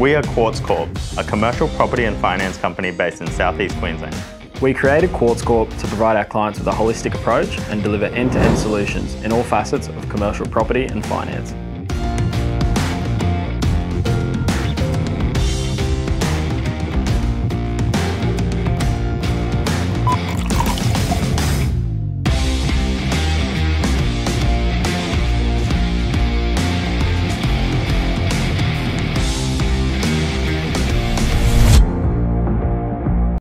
We are Quartz Corp, a commercial property and finance company based in southeast Queensland. We created Quartz Corp to provide our clients with a holistic approach and deliver end-to-end solutions in all facets of commercial property and finance.